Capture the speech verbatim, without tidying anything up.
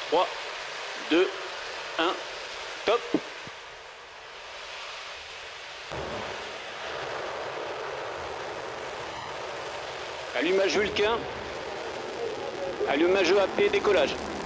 trois, deux, un, top. Allumage Vulcain. Allumage E A P, décollage.